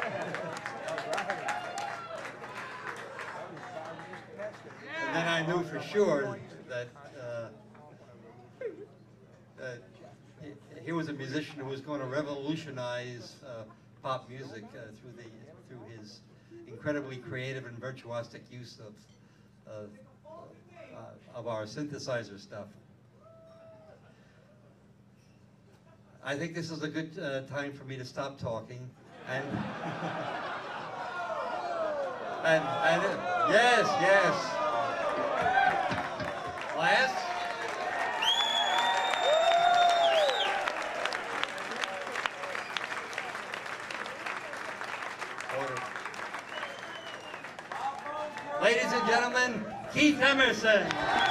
and then I knew for sure that uh, uh, here was a musician who was going to revolutionize uh, pop music uh, through the through his incredibly creative and virtuosic use of of, uh, of our synthesizer stuff. I think this is a good uh, time for me to stop talking and and, and uh, yes, yes. Last. Ladies and gentlemen, Keith Emerson.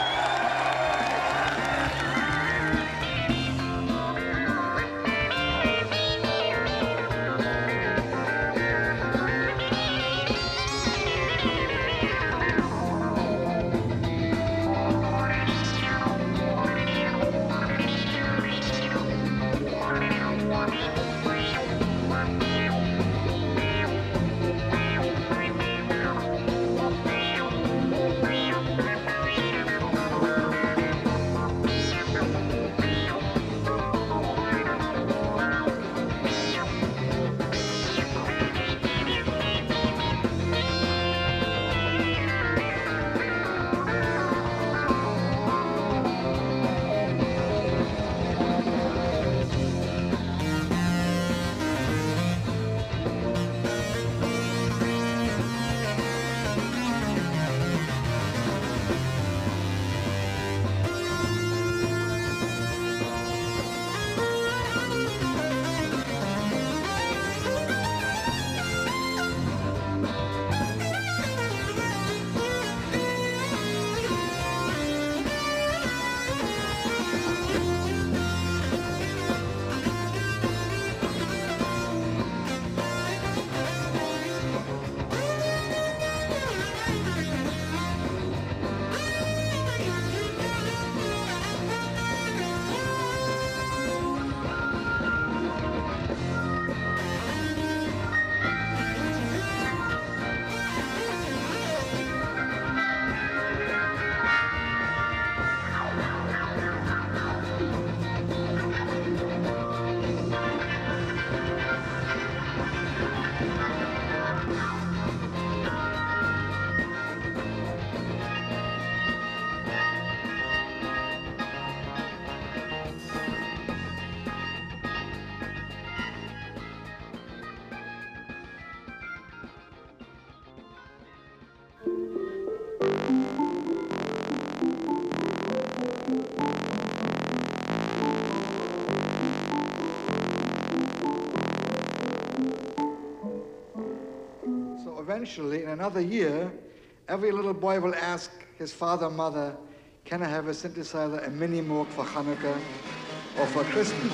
Eventually, in another year, every little boy will ask his father, mother, can I have a synthesizer, a mini Moog for Hanukkah or for Christmas?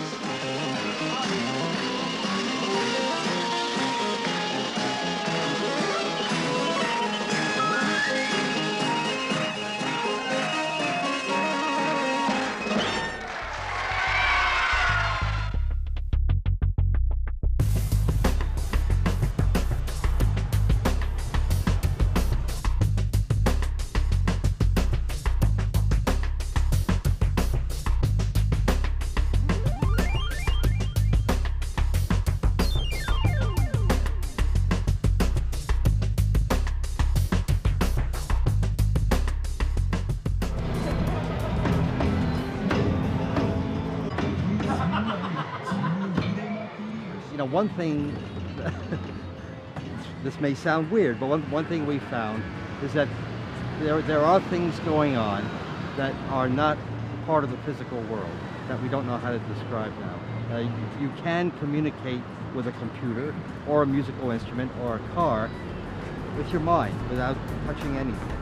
One thing, this may sound weird, but one, one thing we found is that there, there are things going on that are not part of the physical world, that we don't know how to describe now. Uh, you, you can communicate with a computer or a musical instrument or a car with your mind without touching anything.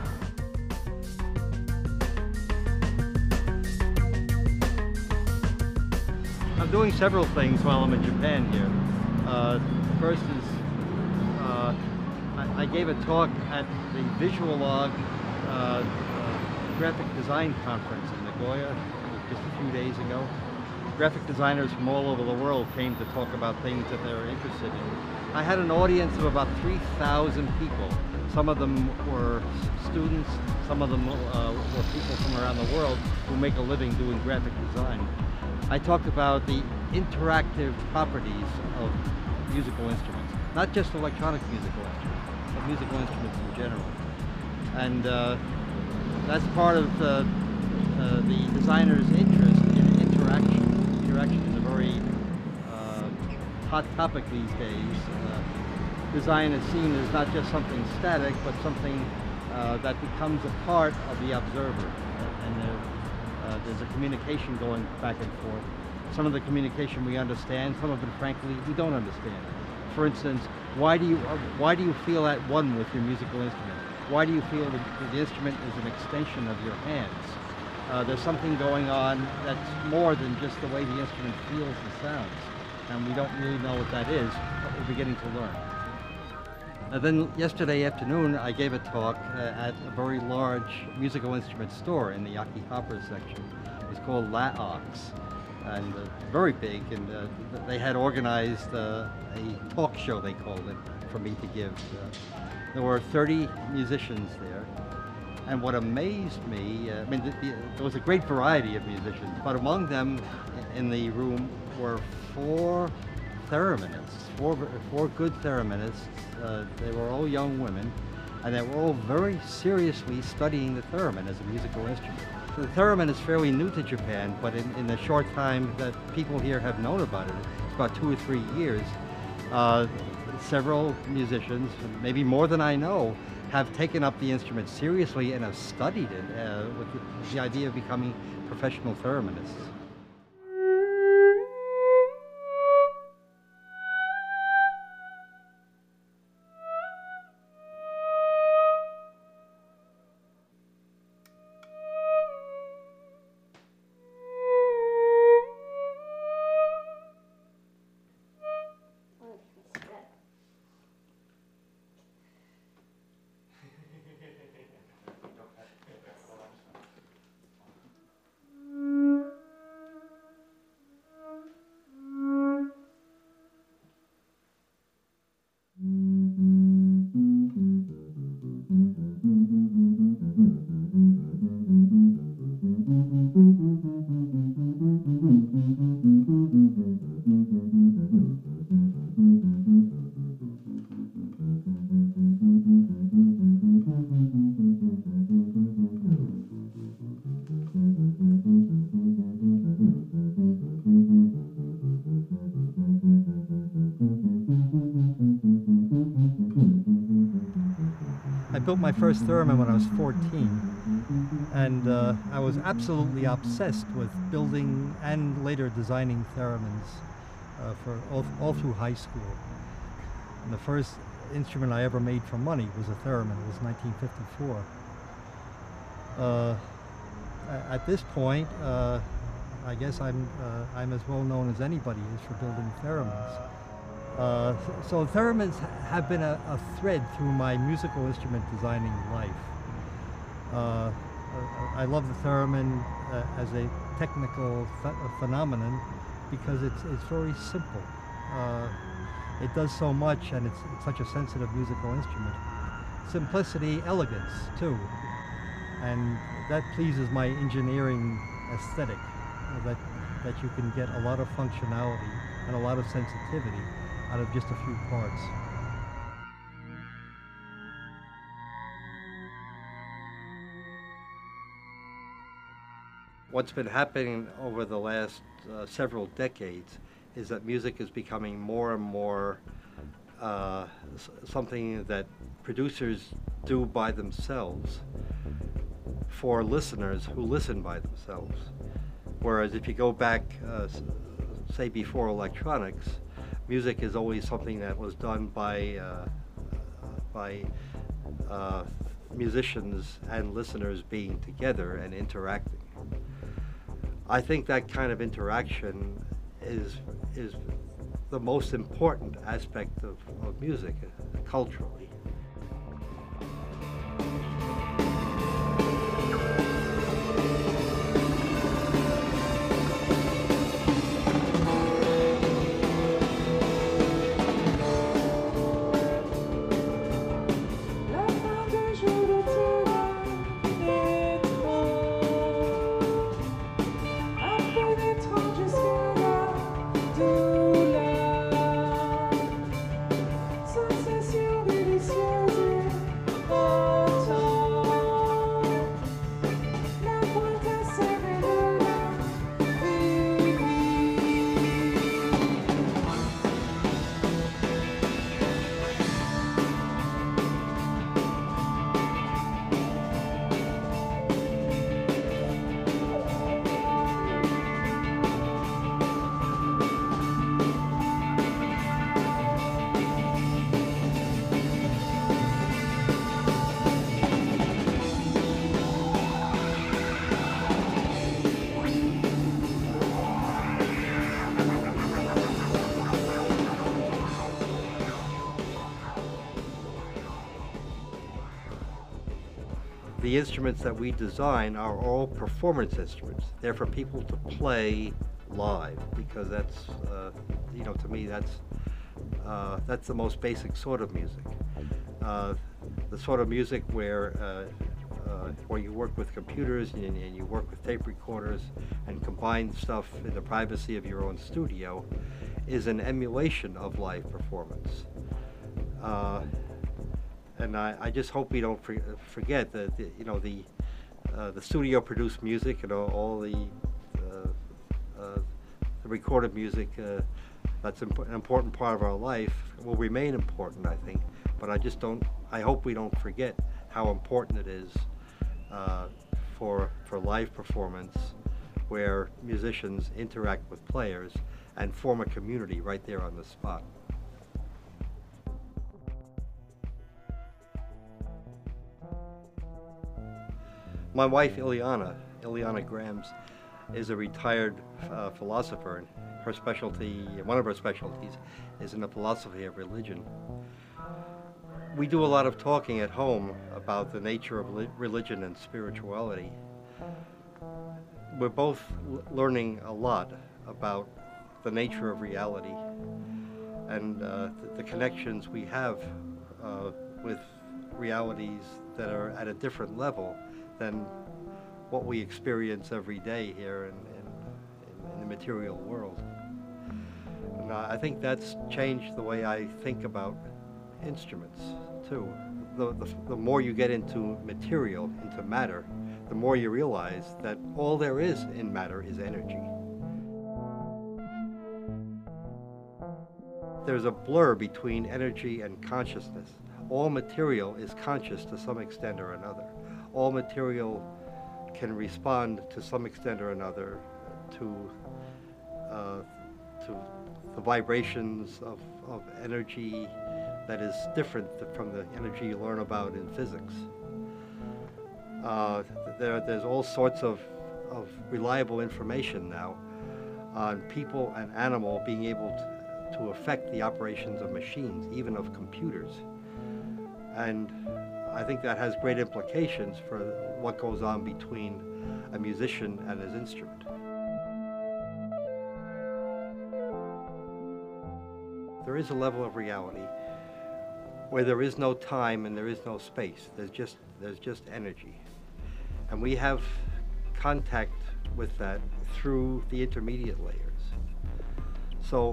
I'm doing several things while I'm in Japan here. Uh, first is, uh, I, I gave a talk at the Visualog uh, uh, graphic design conference in Nagoya just a few days ago. Graphic designers from all over the world came to talk about things that they were interested in. I had an audience of about three thousand people. Some of them were students, some of them uh, were people from around the world who make a living doing graphic design. I talked about the interactive properties of musical instruments, not just electronic musical instruments, but musical instruments in general. And uh, that's part of uh, uh, the designer's interest in interaction. Interaction is a very uh, hot topic these days. Uh, design is seen as not just something static, but something uh, that becomes a part of the observer. And uh, uh, there's a communication going back and forth. Some of the communication we understand, some of it, frankly, we don't understand. For instance, why do you uh, why do you feel at one with your musical instrument? why do you feel that the instrument is an extension of your hands? Uh, there's something going on that's more than just the way the instrument feels the sounds. And we don't really know what that is, but we're beginning to learn. And then yesterday afternoon, I gave a talk uh, at a very large musical instrument store in the Akihabara section. It's called La Ox, and uh, very big, and uh, they had organized uh, a talk show, they called it, for me to give. Uh, there were thirty musicians there. And what amazed me, uh, I mean, the, the, there was a great variety of musicians, but among them in the room were four thereminists, four, four good thereminists. Uh, they were all young women, and they were all very seriously studying the theremin as a musical instrument. So the theremin is fairly new to Japan, but in, in the short time that people here have known about it, it's about two or three years, uh, several musicians, maybe more than I know, have taken up the instrument seriously and have studied it uh, with, the, with the idea of becoming professional thereminists. I built my first theremin when I was fourteen, and uh, I was absolutely obsessed with building and later designing theremins uh, for all, all through high school. And the first instrument I ever made for money was a theremin. It was nineteen fifty-four. Uh, at this point, uh, I guess I'm uh, I'm as well known as anybody is for building theremins. Uh, so theremins have been a, a thread through my musical instrument designing life. Uh, I love the theremin uh, as a technical th phenomenon because it's, it's very simple. Uh, it does so much, and it's, it's such a sensitive musical instrument. Simplicity, elegance too, and that pleases my engineering aesthetic, uh, that, that you can get a lot of functionality and a lot of sensitivity out of just a few parts. What's been happening over the last uh, several decades is that music is becoming more and more uh, something that producers do by themselves for listeners who listen by themselves. Whereas if you go back, uh, say before electronics, music is always something that was done by uh, by uh, musicians and listeners being together and interacting. I think that kind of interaction is is the most important aspect of, of music uh, culturally. the instruments that we design are all performance instruments. They're for people to play live, because that's, uh, you know, to me, that's uh, that's the most basic sort of music. Uh, the sort of music where uh, uh, where you work with computers and, and you work with tape recorders and combine stuff in the privacy of your own studio is an emulation of live performance. Uh, and I, I just hope we don't for, forget that the, you know the uh, the studio-produced music and all, all the uh, uh, the recorded music uh, that's imp an important part of our life will remain important, I think. But I just don't. I hope we don't forget how important it is uh, for for live performance, where musicians interact with players and form a community right there on the spot. My wife, Ileana, Ileana Grams, is a retired uh, philosopher, and her specialty, one of her specialties, is in the philosophy of religion. We do a lot of talking at home about the nature of religion and spirituality. We're both learning a lot about the nature of reality and uh, the, the connections we have uh, with realities that are at a different level than what we experience every day here in, in, in the material world. And I think that's changed the way I think about instruments too. The, the, the more you get into material, into matter, the more you realize that all there is in matter is energy. There's a blur between energy and consciousness. All material is conscious to some extent or another. All material can respond to some extent or another to, uh, to the vibrations of, of energy that is different from the energy you learn about in physics. Uh, there, there's all sorts of, of reliable information now on people and animal being able to, to affect the operations of machines, even of computers. And I think that has great implications for what goes on between a musician and his instrument. There is a level of reality where there is no time and there is no space. There's just, there's just energy. And we have contact with that through the intermediate layers. So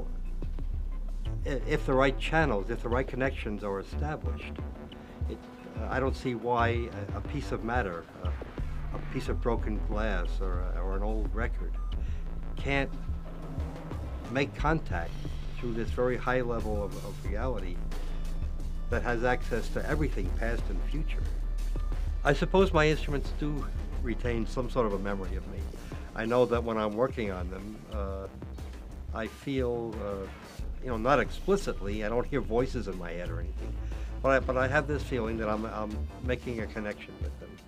if the right channels, if the right connections are established, it, uh, I don't see why a, a piece of matter, uh, a piece of broken glass or, or an old record can't make contact through this very high level of, of reality that has access to everything past and future. I suppose my instruments do retain some sort of a memory of me. I know that when I'm working on them, uh, I feel, uh, you know, not explicitly, I don't hear voices in my head or anything, but I, but I have this feeling that I'm, I'm making a connection with them.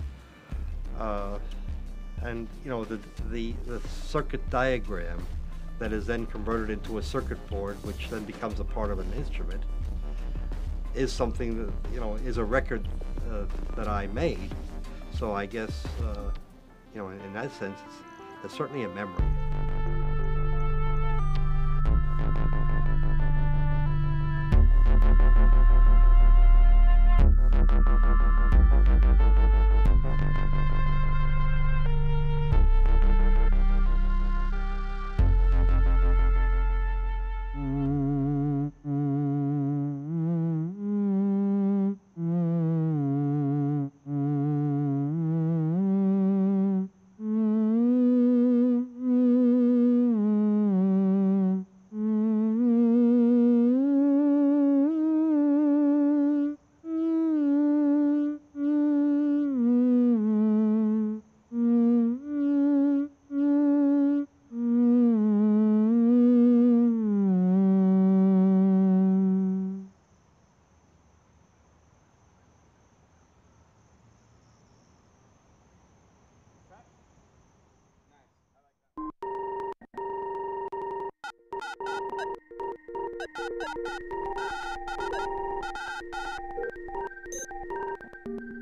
Uh, and, you know, the, the, the circuit diagram that is then converted into a circuit board, which then becomes a part of an instrument, is something that, you know, is a record uh, that I made. So I guess, uh, you know, in, in that sense, it's, it's certainly a memory. Thank you.